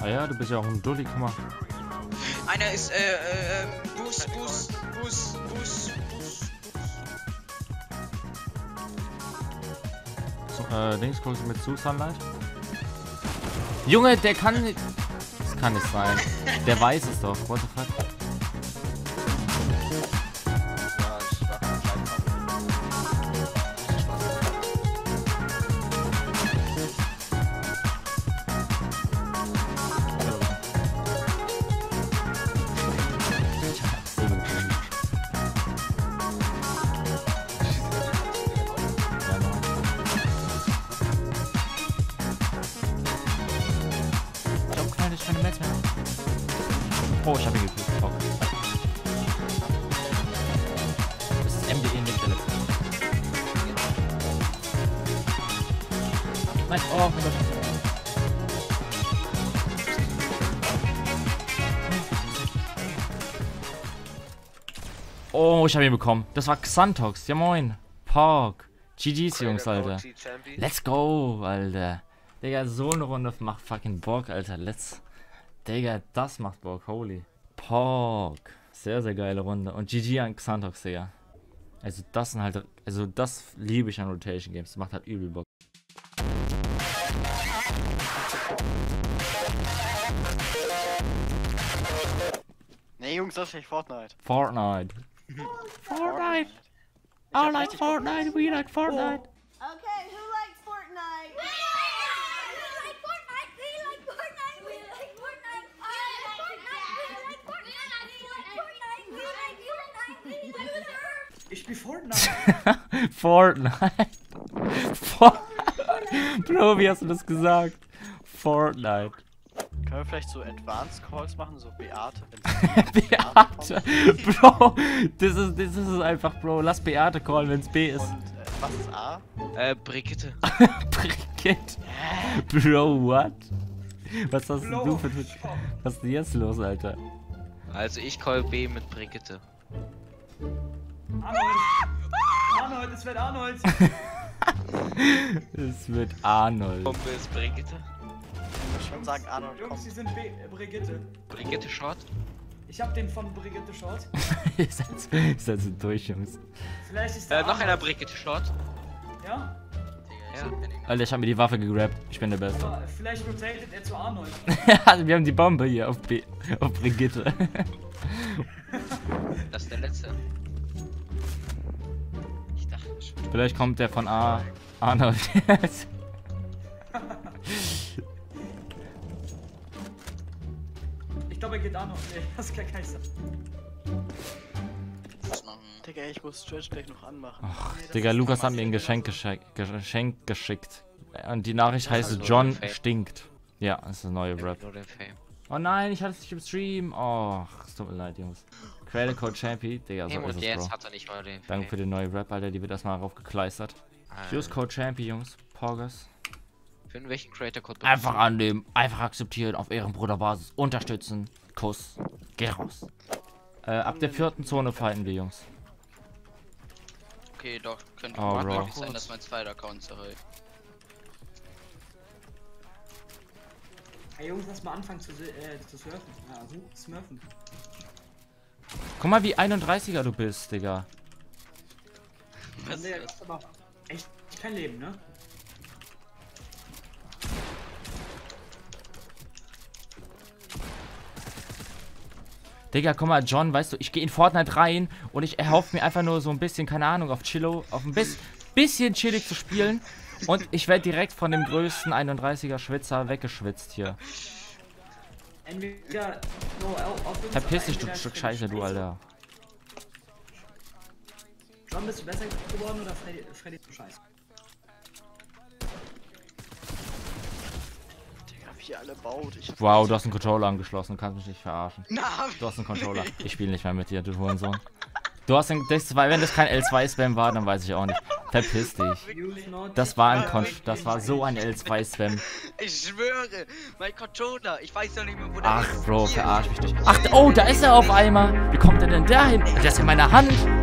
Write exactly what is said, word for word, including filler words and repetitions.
Ah ja, du bist ja auch ein Dulli, guck mal. Einer ist, äh, äh, Bus, Bus, Bus, Bus, Bus. So, äh, Dings, guckst du mit zu, Sunlight? Junge, der kann nicht... Das kann nicht sein. Der weiß es doch. What the fuck? Ja, ich war kein Oh, ich hab ihn gekriegt. Oh. Das ist M D E nicht der letzte. Nein, oh mein Gott. Oh, ich hab ihn bekommen. Das war Xantox. Ja moin. Pork. G G's, Jungs, Alter. Let's go, Alter. Digga, so eine Runde macht fucking Bock, Alter. Let's... Digga, das macht Bock, holy. Pork. Sehr, sehr geile Runde. Und G G an Xantox, Digga. Also das sind halt, also das liebe ich an Rotation Games. Das macht halt übel Bock. Nee, Jungs, das ist nicht Fortnite. Fortnite. Fortnite. I like Fortnite, we like Fortnite. Okay, who likes Fortnite? We like Fortnite! We like Fortnite! We like Fortnite! We like Fortnite! We like Fortnite! We like Fortnite! We like Fortnite! Ich spiel Fortnite. Fortnite. Fortnite. Bro, wie hast du das gesagt? Fortnite. Können wir vielleicht so Advanced Calls machen, so Beate? Beate. Bro, das ist, das ist einfach, Bro. Lass Beate callen, wenn's B ist. Und äh, was ist A? Äh, Brigitte. Brigitte. Bro, what? Was hast Bro, du für... Was ist denn jetzt los, Alter? Also ich call B mit Brigitte. Arnold. Arnold, es wird Arnold. Es wird Arnold. Bombe ist Brigitte. Ich würde schon sagen, Arnold Jungs, kommt. die sind B äh, Brigitte. Brigitte Short. Ich hab den von Brigitte Short. Ihr seid, ihr seid so durch, Jungs. Vielleicht ist Äh, der noch einer Arnold. Brigitte Short. Ja? Ja. Alter, ich hab mir die Waffe gegrabt. Ich bin der Beste. Aber vielleicht rotated er zu Arnold. Wir haben die Bombe hier auf, B auf Brigitte. Das ist der letzte. Ich dachte schon. Vielleicht kommt der von A. Arnold. Ich glaube, er geht Arnold. Nee, das kann kein sein. Was machen? Digga, ich muss Stretch gleich noch anmachen. Ach, Digga, Lukas hat mir ein Geschenk, gesche Geschenk geschickt. Und die Nachricht heißt John stinkt. Ja, das ist eine neue Rap. Nur den Fame. Oh nein, ich hatte es nicht im Stream. Oh, es tut mir leid, Jungs. Creator Code Champi. Digga, so Hey, ist und es, jetzt Bro. hat er nicht mal den Danke für Fame. den neuen Rap, Alter. Die wird erstmal raufgekleistert. Use Code Champi, Jungs. Poggers. Für welchen Creator Code? Einfach annehmen, einfach akzeptieren, auf Ehrenbruderbasis, unterstützen, Kuss, geht raus. Äh, ab der vierten Zone fighten wir, Jungs. Okay, doch, könnte Oh, oh, Bro. sein, dass mein zweiter Account zerreißt. Ey Jungs, lass mal anfangen zu, äh, zu surfen. Ja, also smurfen. Guck mal, wie einunddreißiger du bist, Digga. Was Nee, ist das ist aber echt kein Leben, ne? Digga, guck mal, John, weißt du, ich gehe in Fortnite rein und ich erhoffe mir einfach nur so ein bisschen, keine Ahnung, auf Chillo, auf ein bis, bisschen chillig zu spielen. Und ich werde direkt von dem größten einunddreißiger Schwitzer weggeschwitzt hier. Entweder no, auf uns, Verpiss dich, du entweder Stück Freddy Scheiße, du, Scheiße. Alter. John, bist du besser geworden oder Freddy, Freddy du Scheiße? Digga, wie alle baut. Ich Wow, du hast einen Controller angeschlossen, du kannst mich nicht verarschen. Na, Du hast einen Controller. Ich spiele nicht mehr mit dir, du Hurensohn. Du hast einen, das war, wenn das kein L zwei Spam war, dann weiß ich auch nicht. Verpiss dich. Use not Das war ein Con das war so ein L zwei Spam. ich schwöre, mein Controller, ich weiß doch nicht mehr, wo der Ach, ist. Bro, Hier. verarsch mich nicht. Ach, oh, da ist er auf einmal. Wie kommt er denn dahin? Der ist in meiner Hand.